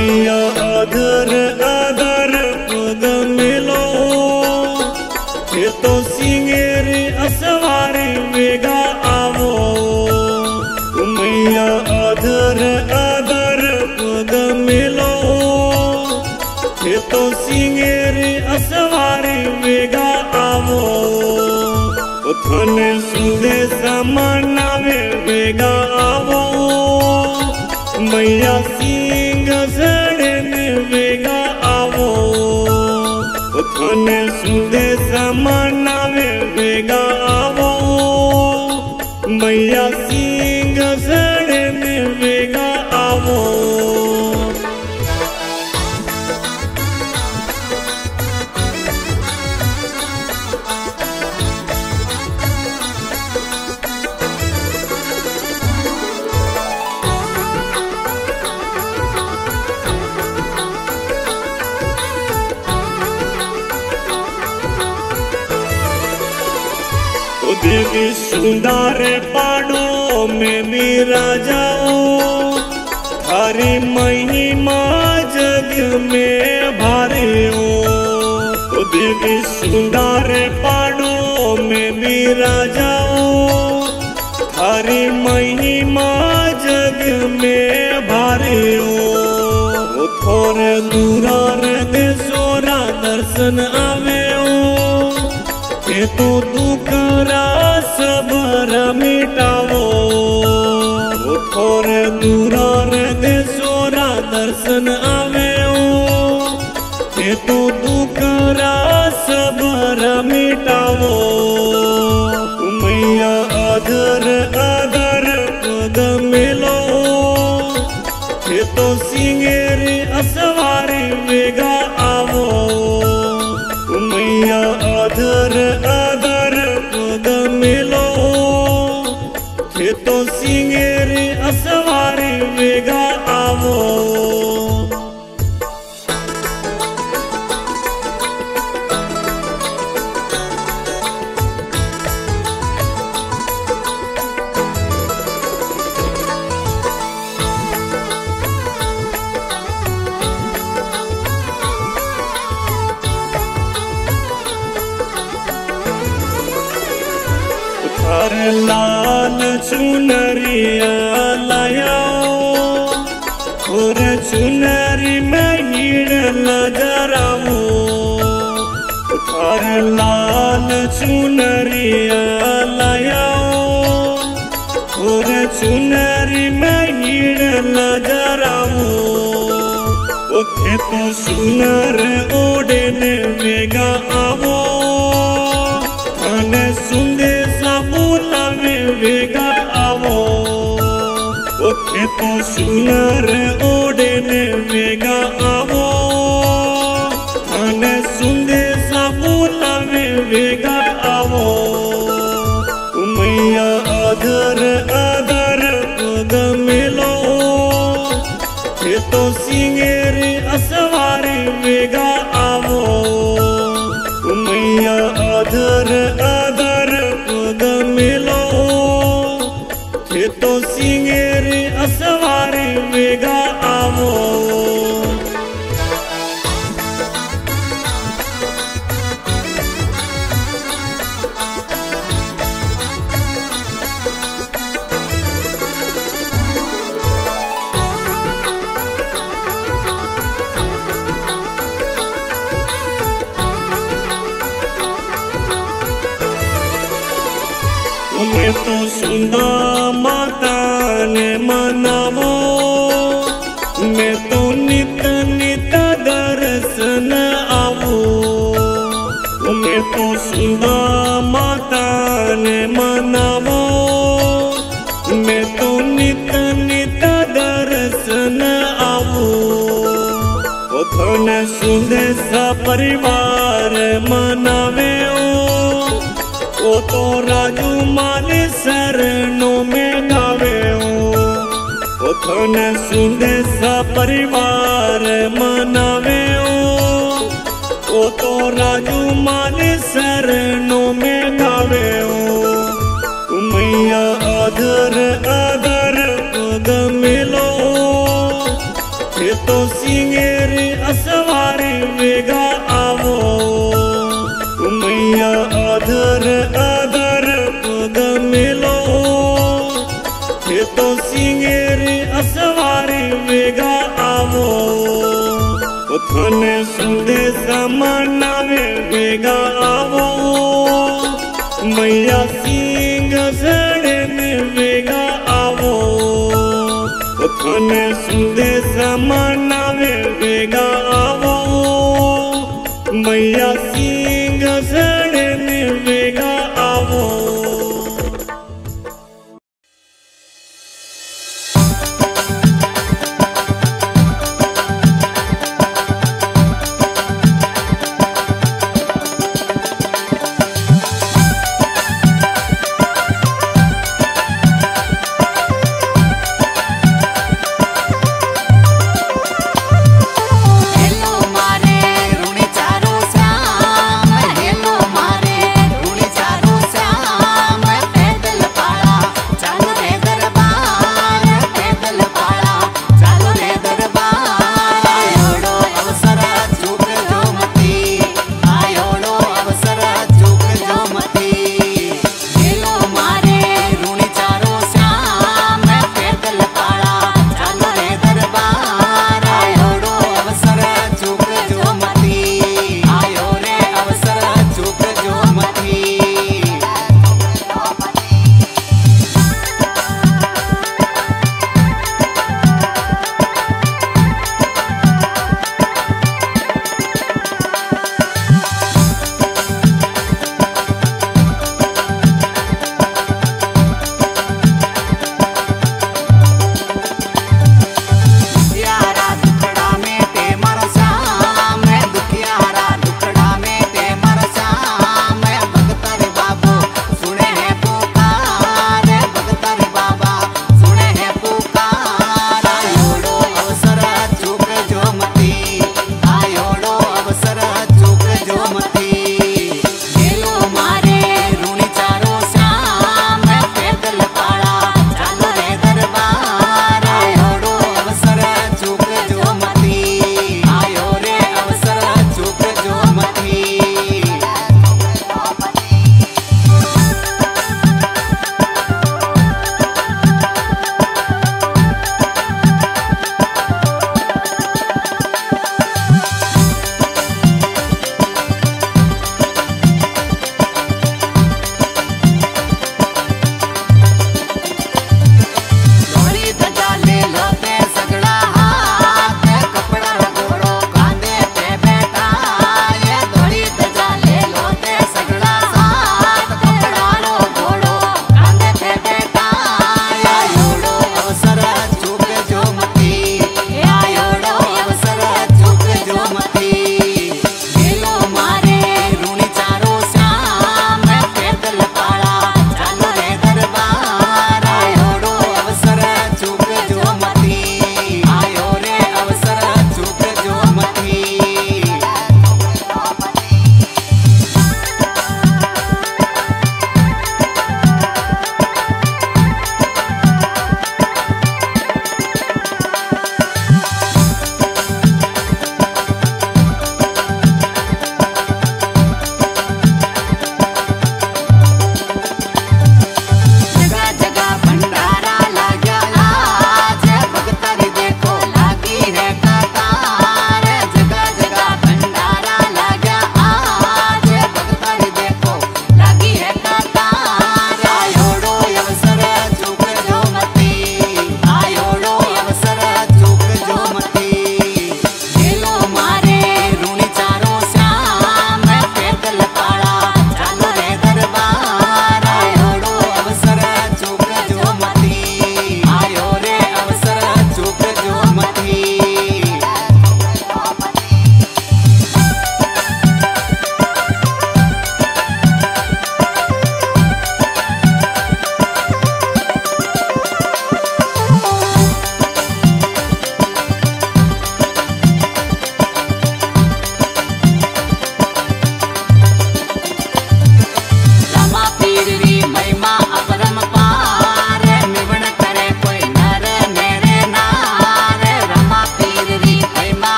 मैया आदर आदर पद मिलो ये तो सिंगेरी असवारी वेगा आवो मैया आदर आदर पद मिलो ये तो सिंगेरी असवारी वेगा आवो थने संदेश मनावे वेगा आवो मैया सिंह सड़ने वेगा आवो थने संदेश मनावे वेगा आवो मैया सिंह सड़ने वेगा आवो। देवी सुंदर पाड़ो में मेरा जाओ थारी महिमा जग में भारी हो देवी सुंदर पाड़ो में मेरा जाओ थारी महिमा जग में भारी हो थोड़े दूर देशोरा दर्शन आवे ये तो दुखरा सबर मिटावो थोड़े दूर देशोरा दर्शन आवे ये तो दुखरा सबर मिटावो मैया आदर आदर पद मिलो ये तो सिंगेरी असवारी वेगा आवो मैया आदर आदर पद मिलो ये तो सिंगेरी असवारी वेगा आवो। लाल चुनरिया लायाओ और चुनरी में हीड़ नजराओ लाल चुनरिया लायाओ और चुनरी में हीड़ नजराओ ओके तो सुनर ओढ़ने वेगा आवो थाने संदेशा बोलावे वेगा आवो ओके तो सुनर ओढ़ने वेगा आवो थाने संदेशा बोलावे वेगा आवो मैया आदर आदर पद मिलो ये तो सिंगेरी असवारी वेगा आवो मैया आदर आदर पद मिलो ये तो सिंगेरी असवारी वेगा आवो। मैं तो सुना माता ने मनावो मैं तो नित नित दर्शन आवो मैं तो सुना माता ने मनावो मैं तो नित नित दर्शन आवो थोड़ा सुंदेश परिवार मनावे ओ तो राजू माने शरणों में गावे ओ थोने सुंदेश परिवार मनावे ओ तो राजू माने शरणों में गावे मैया आदर आदर पद मिलो ये तो सिंगेरी असवारी वेगा आवो मैया अधर अधर पग मिलो ये तो सिंगेरी असवारी वेगा आवो थने संदेश मनावे वेगा आवो मैया सिंह सड़े में वेगा आवो थने संदेश मनावे वेगा आवो मैया सिंह सड़े